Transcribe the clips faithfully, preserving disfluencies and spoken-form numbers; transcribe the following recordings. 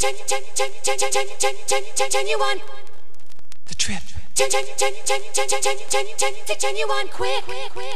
Genuine. The trip. Genuine. Quick.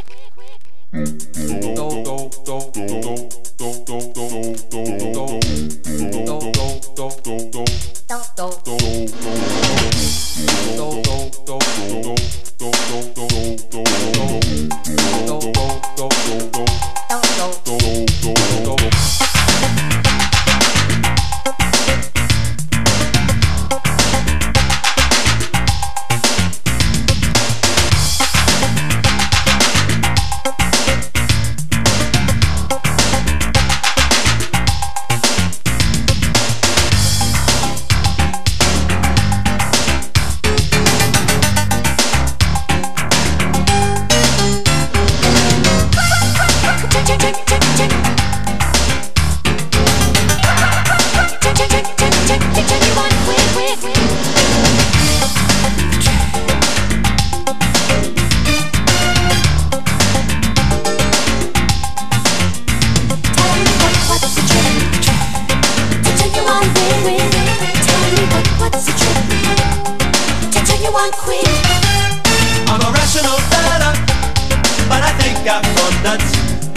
I'm a rational fella, but I think I've gone nuts.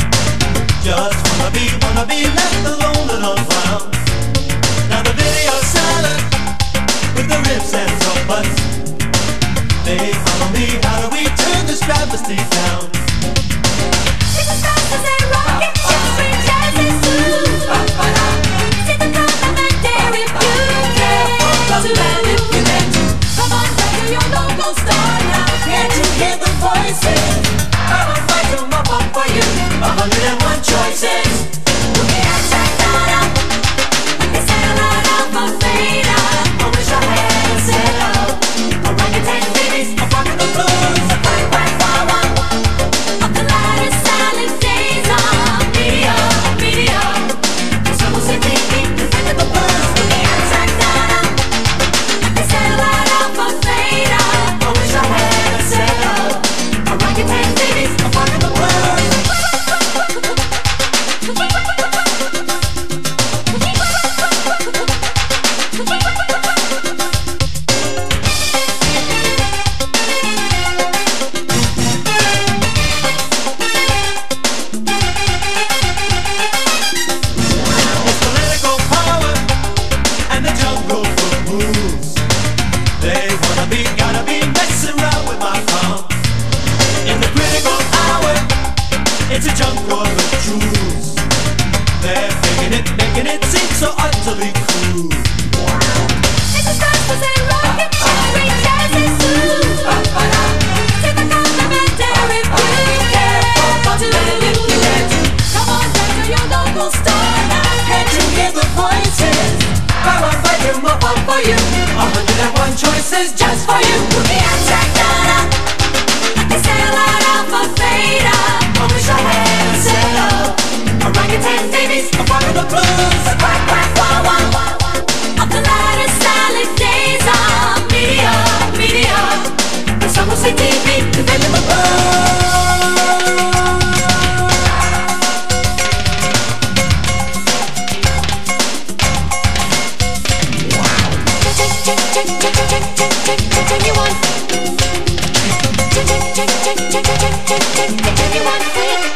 Just wanna be, wanna be left alone and unwound. Now the video salad with the ribs and some butts. They follow me, how do we turn this travesty down? It's as fast as a rocket, just free jazz is blue. See the complimentary beauty. To manipulate you. Come on, back to your local star now. Can't you hear the voices? I will fight to mop up for you. A hundred and one choices. Look at that data. They sell out of my beta. I wish I had a set up. Orangutan babies, a rock and the blues. A quack, quack, wah, wah. Of the lattice salad days of media, media. Someone said they need to find the blues. Look at that data. They sell out of my beta. I wish I had a set up. Orangutan babies, a rock and the blues. It's political power and the jungle for moves. They wanna be, gotta be messing around with my palm. In the critical hour, it's a junk war of truths. They're making it, making it seem so utterly cruel. It's as fast as a rocket, just free jazz is blue. See the complimentary beauty. To manipulate you. Come on, down to your local star now. Can't you hear the voices? I will fight them up all for you. A hundred and one choices just for you. We attack data. They sell out of my beta. I wish I had a set up. Orangutan babies, A part of the blues. quack, quack, wah, wah. Of the lattice salad days of media, media. The sun will say T V, defending the blues. Genuine. Genuine, quick.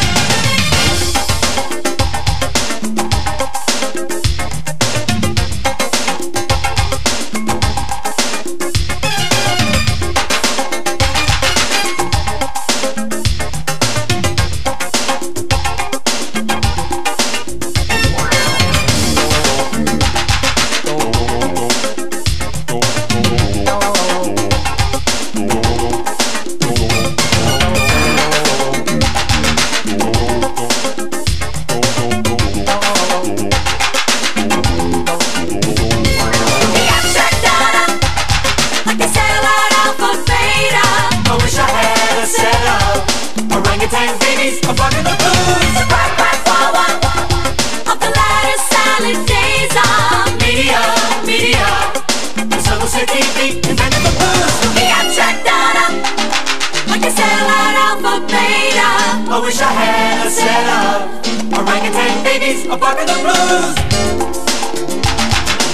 Orangutan babies, a part of the blues. Quack, quack, wah, wah. Of the lattice salad days of media, media. The sun will say T V, invented the blues. We attack data. Like they sell out alpha, beta. I wish I had a setup. Orangutan babies, a part of the blues.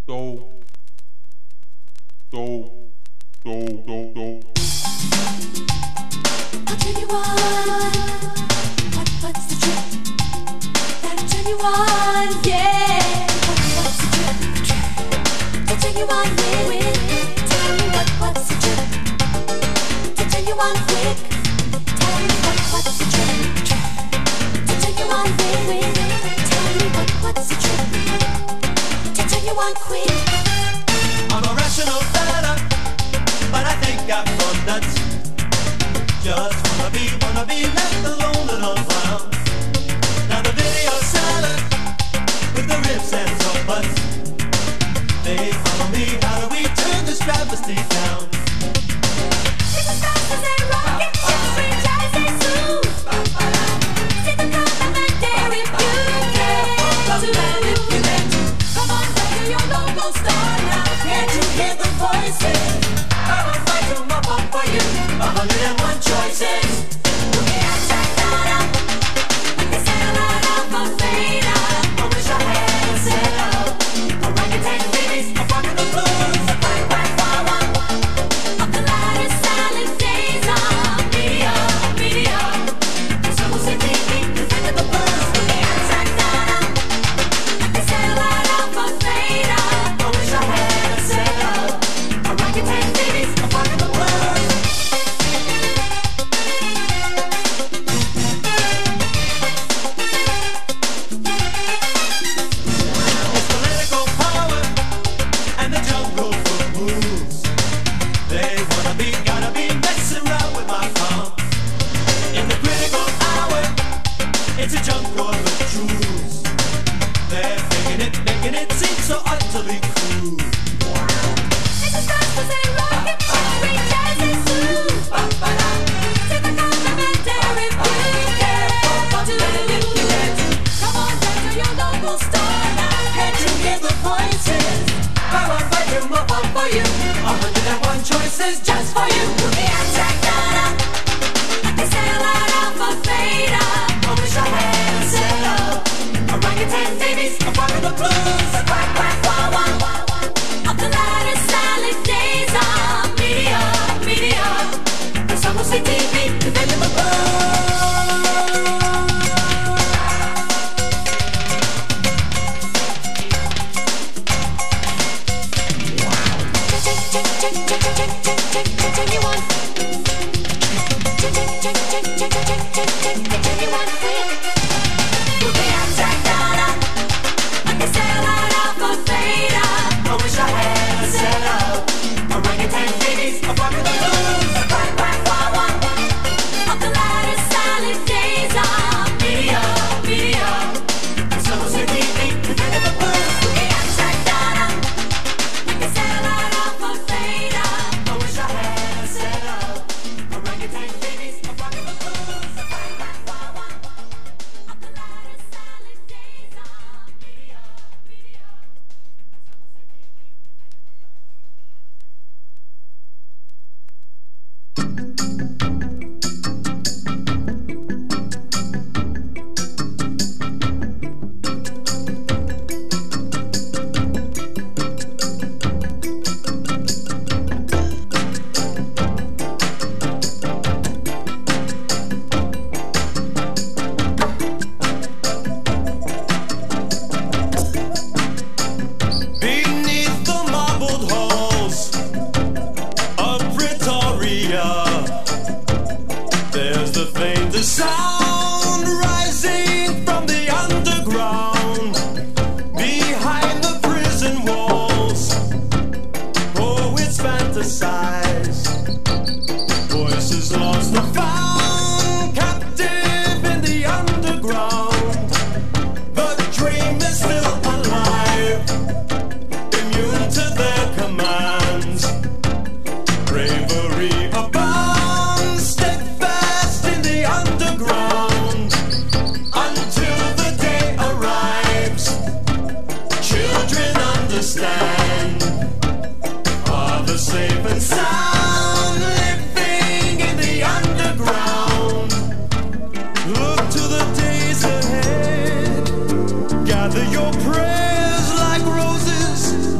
Gather your prayers like roses,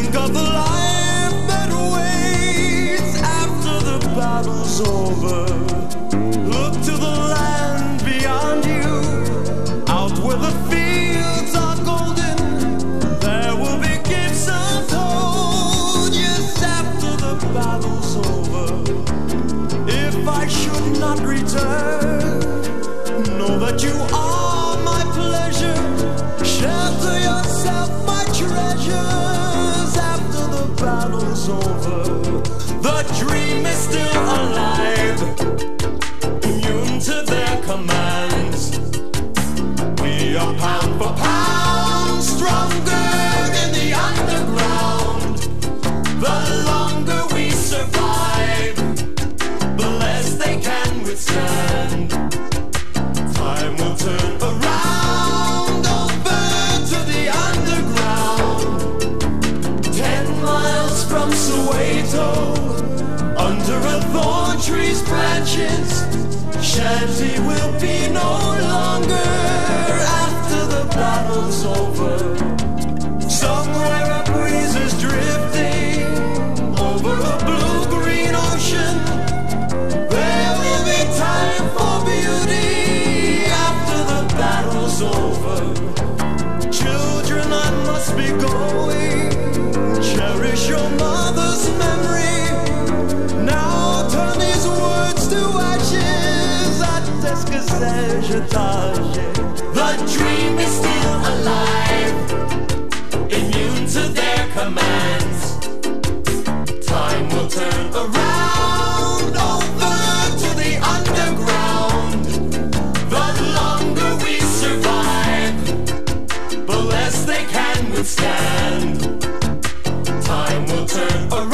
Think of the life that waits after the battle's over. Look to the land beyond you, out where the fields are golden. There will be gifts untold, yes, after the battle's over. If I should not return, know that you are my pleasure. Shelter yourself, my treasures, after the battle's over. The dream is still alive, immune to their commands. We are pound for pound, stronger in the underground. The longer we survive, the less they can withstand. Time will turn around over to the underground. Ten miles from Soweto, under a thorn tree's branches, Shanty will be no longer after the battle's over. Somewhere a breeze is drifting over a blue-green ocean. There will be time for beauty after the battle's over. Children, I must be going. Cherish your mother's memory. Now turn these words to ashes. Est-ce que c'est je t'ai? The dream is still alive, immune to their commands. Time will turn around over to the underground. The longer we survive, the less they can withstand. Time will turn around.